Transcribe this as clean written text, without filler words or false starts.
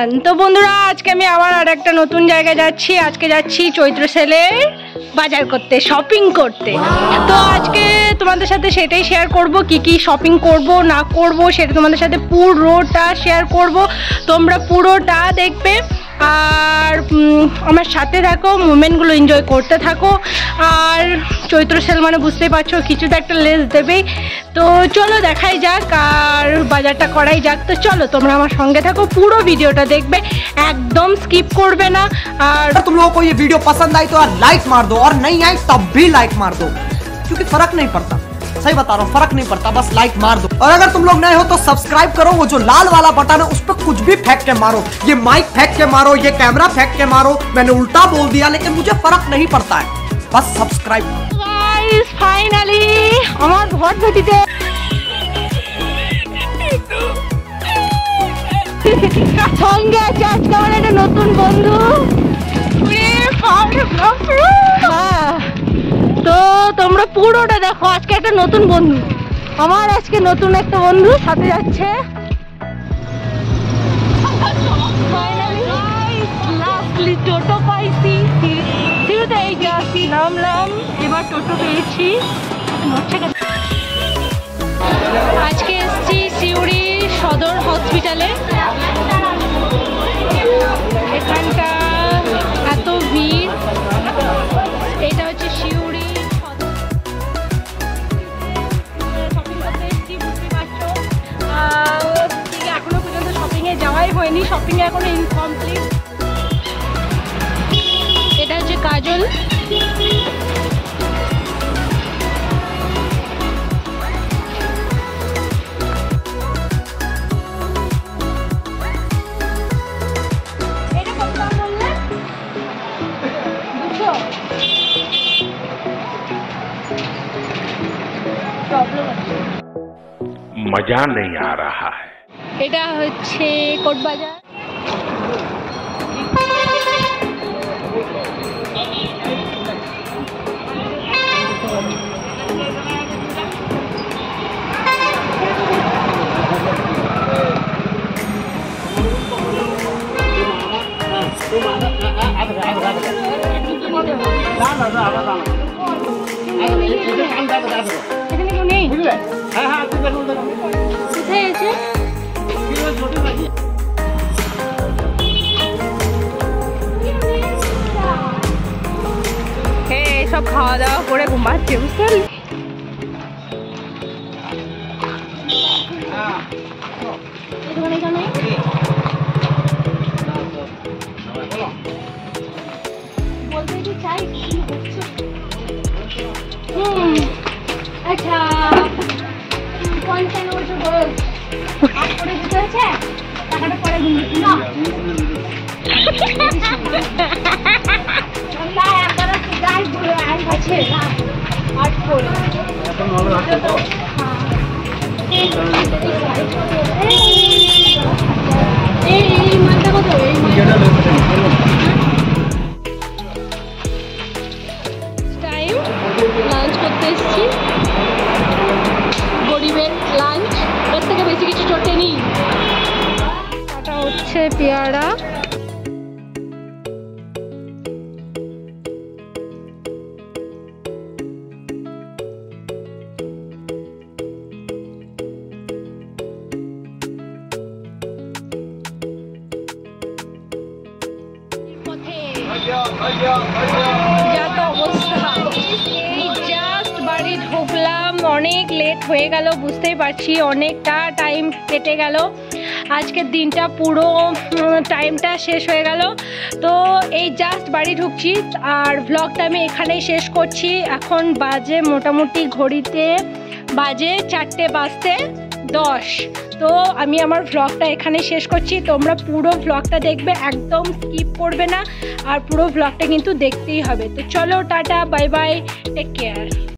Everyone. তো বন্ধুরা, আজকে আমি আবার আর একটা নতুন জায়গায় যাচ্ছি। আজকে যাচ্ছি চৈত্র সেলের বাজার করতে, শপিং করতে। তো আজকে তোমাদের সাথে সেটাই শেয়ার করব, কি কি শপিং করব না করব সেটা তোমাদের সাথে পুরোটা শেয়ার করব। তোমরা পুরোটা দেখবে আর আমার সাথে থাকো, মুভমেন্টগুলো এনজয় করতে থাকো। আর চৈত্র সেল মানে বুঝতেই পারছো, কিছুটা একটা লেস দেবেই। তো চলো দেখাই যাক আর বাজারটা করাই যাক। তো চলো তোমরা আমার সঙ্গে থাকো, পুরো ভিডিওটা দেখবে, একদম স্কিপ করবে না। আর तुम लोगों को ये वीडियो पसंद आई तो यार लाइक मार दो, और नहीं आई तब भी लाइक मार दो, क्योंकि फर्क नहीं पड़ता। सही बता रहा हूँ, फर्क नहीं पड़ता, बस लाइक मार दो। और अगर तुम लोग नए हो तो सब्सक्राइब करो, वो जो लाल वाला बटन है उस पर कुछ भी फेंक के मारो, ये माइक फेंक के मारो, ये कैमरा फेंक के मारो। मैंने उल्टा बोल दिया लेकिन मुझे फर्क नहीं पड़ता है, बस सब्सक्राइब। गाइस फाइनली আমার ভোট ভেটিতে সঙ্গে আছে আজকে আমার একটা নতুন বন্ধু। তো তোমরা পুরোটা দেখো, আজকে একটা নতুন বন্ধু আমার, আজকে নতুন একটা বন্ধু সাথে যাচ্ছে। টোটো পাইছি, এই যাচ্ছি, নামলাম, এবার টোটো পেয়েছি। আজকে এসছি সিউড়ি সদর হসপিটালে। এখানটা এত ভিড়, এটা হচ্ছে সিউড়ি শপিং করতে এসছি, বুঝতে পারছো। এখনো পর্যন্ত শপিংয়ে যাওয়াই হয়নি, শপিংয়ে এখনো ইনকমপ্লিট। এটা হচ্ছে কাজল, मजा नहीं आ रहा है। এটা হচ্ছে কোটবাজার। সব খাওয়া দাওয়া করে ঘুমাচ্ছে, বুঝতে পারলি? আচ্ছা টাকাটা পরে গুনবি না। লাঞ্চ করতে এসেছি, গরিবের লাঞ্চ, এর থেকে বেশি কিছু চটে নি। এটা হচ্ছে পেয়ারা, বাড়ি ঢুকলাম, অনেক লেট হয়ে গেল, বুঝতেই পারছি, অনেকটা টাইম কেটে গেল। আজকের দিনটা পুরো টাইমটা শেষ হয়ে গেল। তো এই জাস্ট বাড়ি ঢুকছি আর ভ্লগটা আমি এখানেই শেষ করছি। এখন বাজে মোটামুটি ঘড়িতে বাজে 4:10। তো আমি আমার ভ্লগটা এখানে শেষ করছি। তোমরা পুরো ভ্লগটা দেখবে, একদম স্কিপ করবে না, আর পুরো ভ্লগটা কিন্তু দেখতেই হবে। তো চলো tata, bye bye, take care.